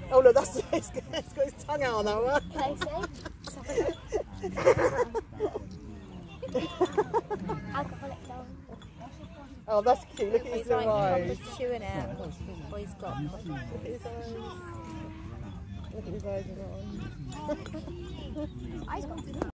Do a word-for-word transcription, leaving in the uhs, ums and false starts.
Oh look, that's it's got, it's got his tongue out on that one. Okay, see? Alcoholic dog. Oh, that's cute. Look at his He's little like eyes. proper chewing it. Oh, he's got. Look at his eyes. Look at his eyes. Eyes got